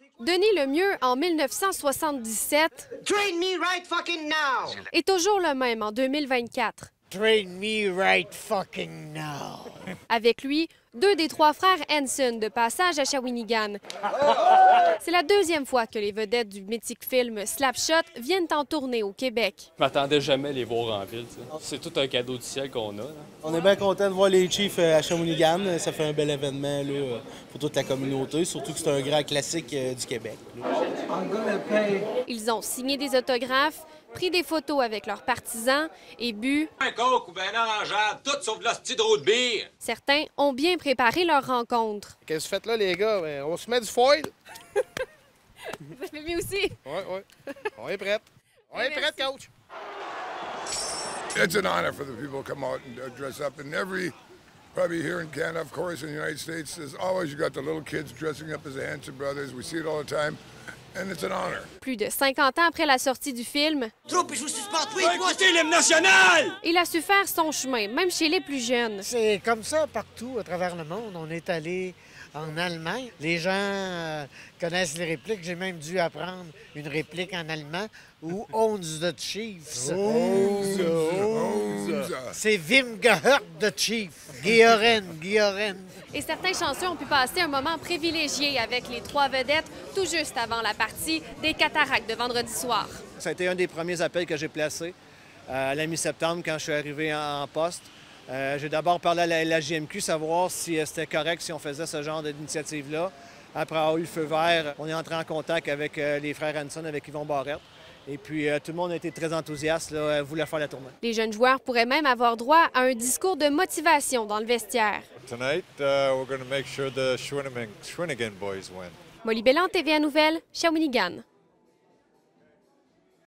Denis Lemieux, en 1977, Train me right fucking now! est toujours le même en 2024. Train me right fucking now. Avec lui, 2 des 3 frères Henson de passage à Shawinigan. C'est la deuxième fois que les vedettes du mythique film Slapshot viennent en tournée au Québec. Je m'attendais jamais à les voir en ville. C'est tout un cadeau du ciel qu'on a. Là. On est bien content de voir les Chiefs à Shawinigan. Ça fait un bel événement là, pour toute la communauté, surtout que c'est un grand classique du Québec. Ils ont signé des autographes, pris des photos avec leurs partisans et bu Un coke ou bien un orangeade, tout sauf de la petite eau de bière. Certains ont bien préparé leur rencontre. Qu'est-ce que vous faites là, les gars? Ben, on se met du foil. Vous avez mis aussi? Oui. On est prêts. On est prêts, coach. It's an honor for the people to come out and dress up. And probably here in Canada, of course, in the United States, there's always you got the little kids dressing up as the Hanson brothers. We see it all the time. And it's an honor. Plus de 50 ans après la sortie du film, Troupe, je vous suspends tous Va écouter l'hymne national! il a su faire son chemin, même chez les plus jeunes. C'est comme ça partout à travers le monde. On est allé en Allemagne. Les gens connaissent les répliques. J'ai même dû apprendre une réplique en allemand où owns the Chiefs. C'est Wim gehört the Chief. Guilloren. Et certains chanceux ont pu passer un moment privilégié avec les 3 vedettes tout juste avant la partie des Cataractes de vendredi soir. Ça a été un des premiers appels que j'ai placés à la mi-septembre quand je suis arrivé en poste. J'ai d'abord parlé à la JMQ, savoir si c'était correct si on faisait ce genre d'initiative-là. Après avoir eu le feu vert, on est entré en contact avec les frères Hanson, avec Yvon Barrette. Et puis, tout le monde a été très enthousiaste, là, voulait faire la tournée. Les jeunes joueurs pourraient même avoir droit à un discours de motivation dans le vestiaire. Tonight, we're going to make sure the Shawinigan boys win. Molly Belland, TVA Nouvelles, Shawinigan.